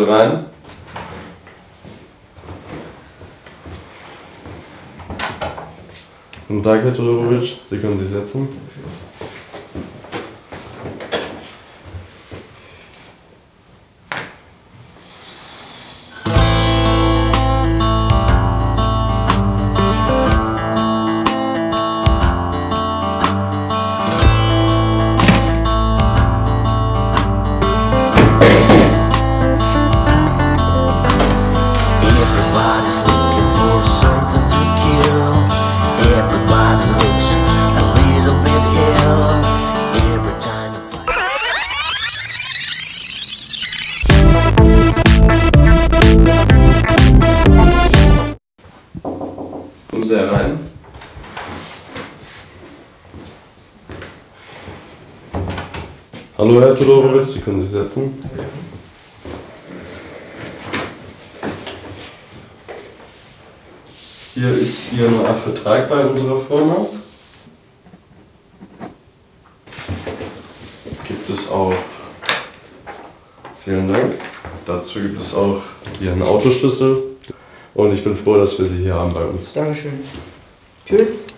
rein. Guten Tag, Herr Todorovic. Sie können sich setzen. Everybody's looking for something to kill. Everybody looks a little bit ill. Every time it's like Kommen Sie herein. Hallo, Herr Todorovic. Sie können sich setzen. Hier ist Ihr neuer Vertrag bei unserer Firma. Gibt es auch, vielen Dank, dazu gibt es auch Ihren Autoschlüssel und ich bin froh, dass wir Sie hier haben bei uns. Dankeschön. Tschüss.